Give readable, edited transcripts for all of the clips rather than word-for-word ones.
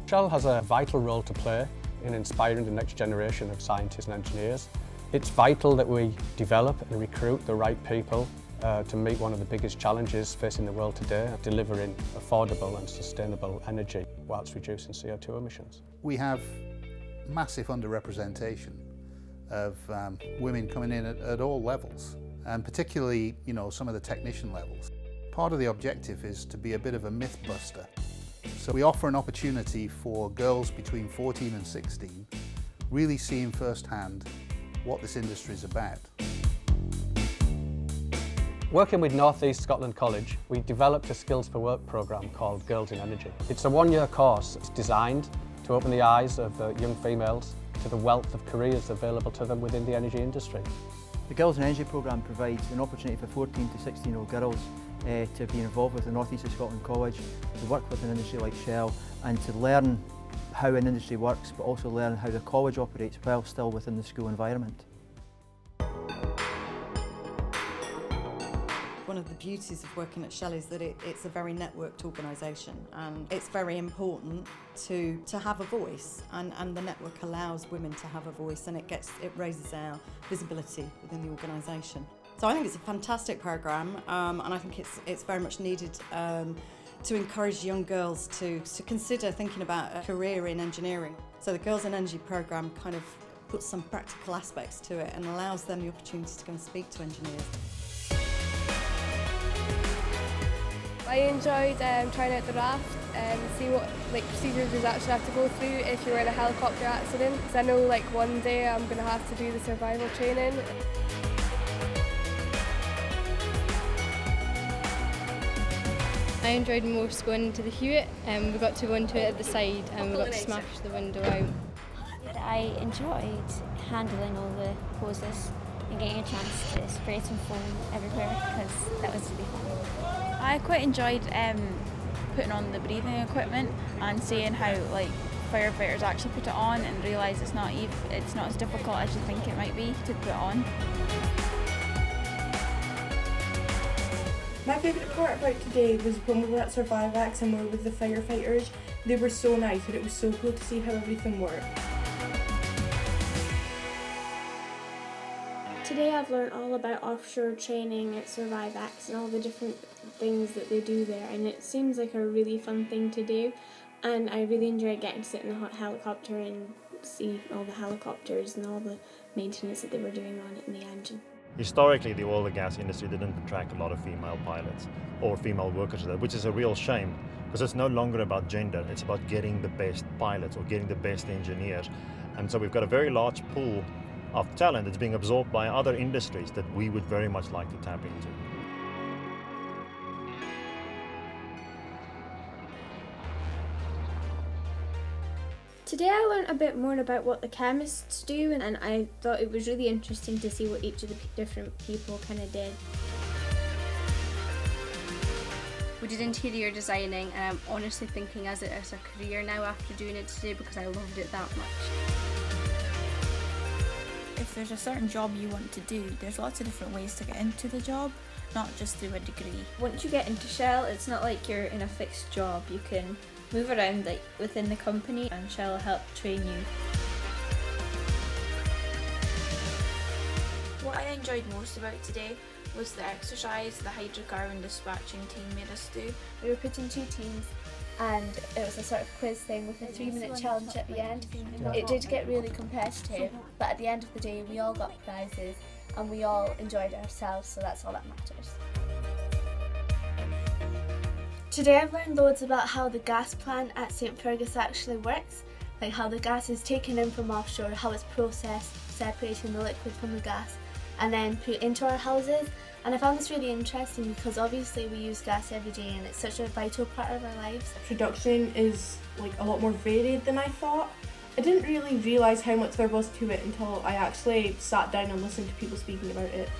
Shell has a vital role to play in inspiring the next generation of scientists and engineers. It's vital that we develop and recruit the right people to meet one of the biggest challenges facing the world today, delivering affordable and sustainable energy whilst reducing CO2 emissions. We have massive underrepresentation of women coming in at all levels, and particularly, some of the technician levels. Part of the objective is to be a bit of a myth buster. So we offer an opportunity for girls between 14 and 16 really seeing firsthand what this industry is about. Working with North East Scotland College, we developed a Skills for Work programme called Girls in Energy. It's a one-year course. It's designed to open the eyes of young females to the wealth of careers available to them within the energy industry. The Girls in Energy programme provides an opportunity for 14 to 16-year-old girls to be involved with the North East of Scotland College, to work with an industry like Shell and to learn how an industry works, but also learn how the college operates while still within the school environment. One of the beauties of working at Shell is that it's a very networked organisation, and it's very important to have a voice, and the network allows women to have a voice, and it raises our visibility within the organisation. So I think it's a fantastic programme, and I think it's very much needed to encourage young girls to consider thinking about a career in engineering. So the Girls in Energy programme kind of puts some practical aspects to it and allows them the opportunity to go and speak to engineers. I enjoyed trying out the raft and see what procedures you actually have to go through if you're in a helicopter accident. So I know one day I'm going to have to do the survival training. I enjoyed most going into the Hewitt. We got to go into it at the side and we got to smash the window out. I enjoyed handling all the hoses and getting a chance to spray some foam everywhere because that was really fun. I quite enjoyed putting on the breathing equipment and seeing how firefighters actually put it on and realise it's not as difficult as you think it might be to put on. My favourite part about today was when we were at Survivax and we were with the firefighters. They were so nice and it was so cool to see how everything worked. Today I've learned all about offshore training at Survivax and all the different things that they do there, and it seems like a really fun thing to do, and I really enjoyed getting to sit in the helicopter and see all the helicopters and all the maintenance that they were doing on it in the engine. Historically, the oil and gas industry didn't attract a lot of female pilots or female workers, which is a real shame because it's no longer about gender, it's about getting the best pilots or getting the best engineers. And so we've got a very large pool of talent that's being absorbed by other industries that we would very much like to tap into. Today I learned a bit more about what the chemists do, and I thought it was really interesting to see what each of the different people kind of did. We did interior designing, and I'm honestly thinking as it as a career now after doing it today because I loved it that much. If there's a certain job you want to do, there's lots of different ways to get into the job, not just through a degree. Once you get into Shell, it's not like you're in a fixed job. You can move around within the company, and Shell will help train you. What I enjoyed most about today was the exercise the hydrocarbon dispatching team made us do. We were put in 2 teams, and it was a sort of quiz thing with a 3-minute challenge at the end. It did get really competitive, but at the end of the day we all got prizes and we all enjoyed ourselves, so that's all that matters. Today I've learned loads about how the gas plant at St Fergus actually works, like how the gas is taken in from offshore, how it's processed, separating the liquid from the gas, and then put into our houses. And I found this really interesting because obviously we use gas every day and it's such a vital part of our lives. Production is a lot more varied than I thought. I didn't really realise how much there was to it until I actually sat down and listened to people speaking about it.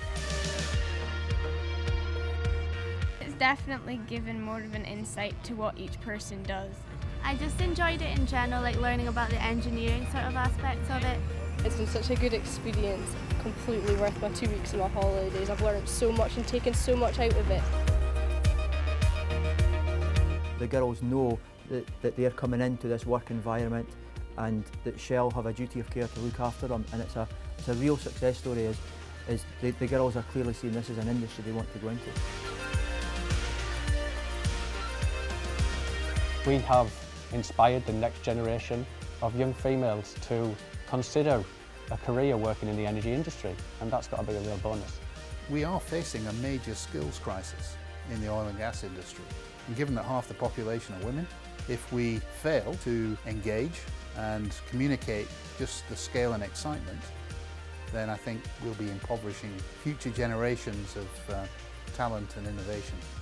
It's definitely given more of an insight to what each person does. I just enjoyed it in general, learning about the engineering sort of aspects of it. It's been such a good experience, completely worth my 2 weeks of my holidays. I've learned so much and taken so much out of it. The girls know that they're coming into this work environment, and that Shell have a duty of care to look after them, and it's a real success story is the girls are clearly seeing this as an industry they want to go into. We have inspired the next generation of young females to consider a career working in the energy industry, and that's got to be a real bonus. We are facing a major skills crisis in the oil and gas industry, and given that half the population are women, if we fail to engage and communicate just the scale and excitement, then I think we'll be impoverishing future generations of talent and innovation.